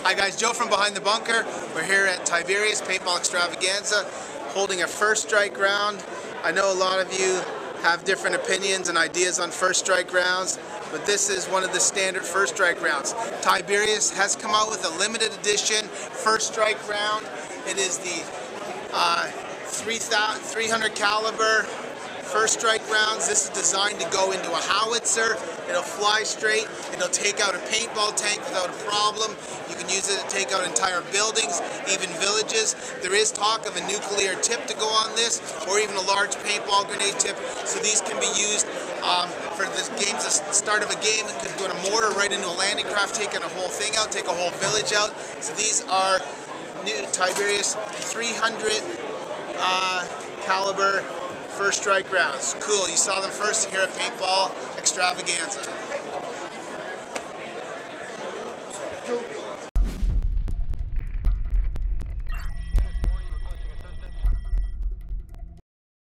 Hi guys, Joe from Behind the Bunker. We're here at Tiberius Paintball Extravaganza holding a first strike round. I know a lot of you have different opinions and ideas on first strike rounds, but this is one of the standard first strike rounds. Tiberius has come out with a limited edition first strike round. It is the 300 caliber first strike rounds. This is designed to go into a howitzer. It'll fly straight. It'll take out a paintball tank without a problem. You can use it to take out entire buildings, even villages. There is talk of a nuclear tip to go on this, or even a large paintball grenade tip. So these can be used for the game's start of a game. It could go in a mortar right into a landing craft, taking a whole thing out, take a whole village out. So these are new Tiberius 300 caliber first strike rounds. Cool, you saw them first here at Paintball Extravaganza.